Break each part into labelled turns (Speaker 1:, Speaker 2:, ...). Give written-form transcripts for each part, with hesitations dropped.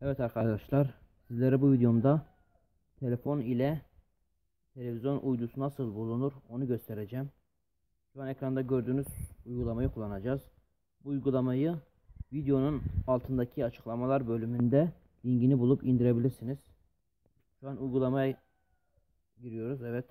Speaker 1: Evet arkadaşlar, sizlere bu videomda telefon ile televizyon uydusu nasıl bulunur onu göstereceğim. Şu an ekranda gördüğünüz uygulamayı kullanacağız. Bu uygulamayı videonun altındaki açıklamalar bölümünde linkini bulup indirebilirsiniz. Şu an uygulamaya giriyoruz. Evet.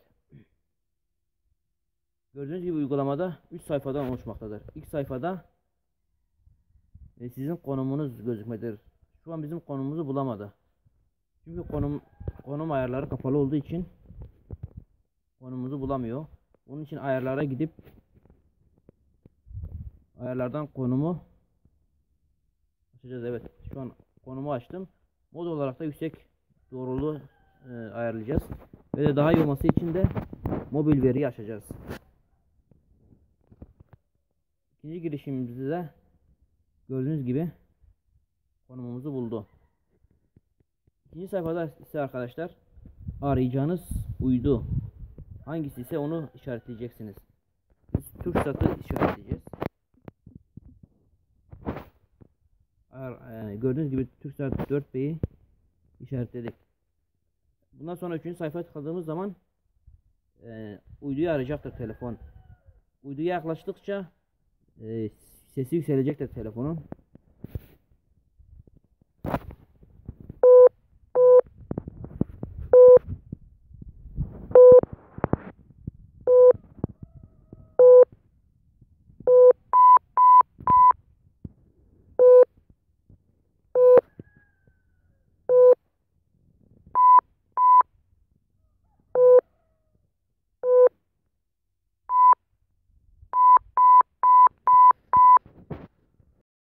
Speaker 1: Gördüğünüz gibi uygulamada 3 sayfadan oluşmaktadır. İlk sayfada sizin konumunuz gözükmektedir. Şu an bizim konumumuzu bulamadı. Çünkü konum ayarları kapalı olduğu için konumumuzu bulamıyor. Onun için ayarlara gidip ayarlardan konumu açacağız. Evet, şu an konumu açtım. Mod olarak da yüksek doğruluğu ayarlayacağız. Ve de daha iyi olması için de mobil veriyi açacağız. İkinci girişimimizde de gördüğünüz gibi konumumuzu buldu. İkinci sayfada ise arkadaşlar arayacağınız uydu hangisi ise onu işaretleyeceksiniz. Biz TürkSat'ı işaretleyeceğiz. Gördüğünüz gibi TürkSat 4B'yi işaretledik. Bundan sonra 3. sayfaya tıkladığımız zaman uyduyu arayacaktır telefon. Uyduya yaklaştıkça sesi yükselecektir telefonun.